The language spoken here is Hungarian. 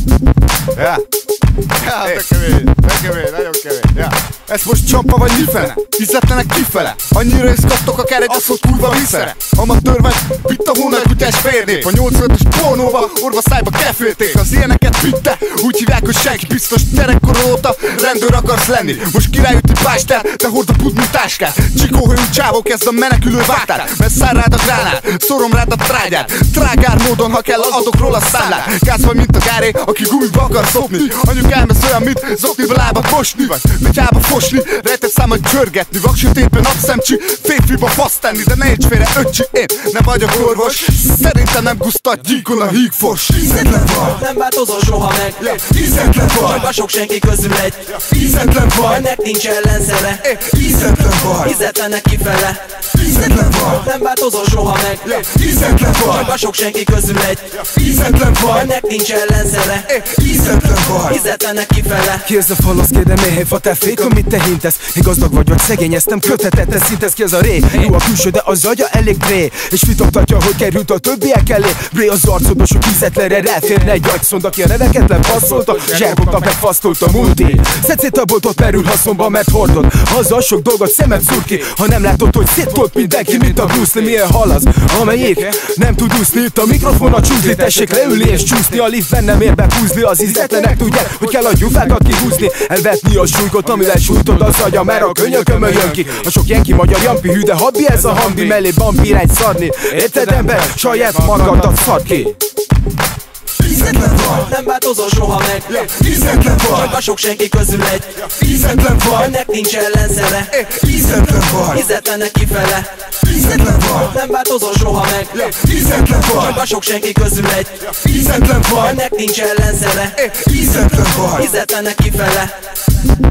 Ja, te kemény, nagyon kemény. Ja. Ez most csampa vagy mifele? Fizetlenek kifele? Annyira izgattok akár egy asszont kurva vízszere. Amatőr vagy, itt a hónap kutyás férnép. A 85-ös pornóba, orva szájba kefélték. Az ilyeneket vitte, úgy hívják, hogy senki. Biztos gyerekkor óta rendőr akarsz lenni. Most királyüti pástát, te hord a pudmi táskát. Csikóhőjű csávó kezd a menekülő vártát. Messzár rád a gránát, szorom rád a trágyát. Trágár módon, ha kell, adok róla számlát. Gáz vagy, mint a gáré, aki gumiba akar szopni. Anyukám ez olyan, mint zokniba lábat mosni. Vagy betyába fosni, rejtett számat csörgetni. Vaksötétben napszemcsi, férfiba fasz tenni. De ne érts félre, öccsi, én nem vagyok orvos. Szerintem nem gusztat gyíkon a hígfors. Ízetlen vagy, nem változol soha meg. Ízetlen vagy, csak a sok senki közül egy. Ízetlen vagy, ennek nincs ellenszere. Ízetlen vagy, ízetlenek kifele. Ízetlen vagy, nem változol soha meg. Ízetlen vagy, csak a sok senki közül egy. Ízetlen vagy, ennek nincs ellenszere. Ízetlen vagy, ízetlenek kifele. Ki ez a falasz, kérdem méhely fatál fék, amit te hintesz. Én gazdag vagy szegény, ezt nem kötetett, ez szintesz. Ki ez a ré? Jó a külső, de az agya elég dré. És vitogtatja, hogy került a többiek elé. Bré az arcodosok ízetlenre ráférne egy agyszond, aki a neveket lepasszolta, zserbogtak meg fasztolt a multi. Szedd szét a boltot, merül haszonba, mert hordod. Azzal sok dolgot szemed szúr ki. Ha nem látod, hogy széttolt mindenki, mint a Bruce Lee. Milyen halasz, amelyik nem tud úszni. Itt a mikrofon a csúszni, tessék leülni és csúszni. A liftben nem ér be húzni, az ízetlenek tudják, hogy kell a gyufákat kihúzni. Elvetni a súlykot, amivel sújtod az agya, mert a könyökömön jön ki. A sok jenki magyar jampi hű, de habbi ez a hambi, mellé bambi irány szarni. Érted ember? Saját magadat szart ki. Ízetlen vagy, nem változol soha meg. Ízetlen vagy, csak a sok senki közül egy. Ízetlen vagy, ennek nincs ellenszere. Ízetlen vagy, ízetlenek kifele. Ízetlen vagy, nem változol soha meg. Ízetlen vagy, csak a sok senki közül egy. Ízetlen vagy, ennek nincs ellenszere. Ízetlen vagy, ízetlenek kifele.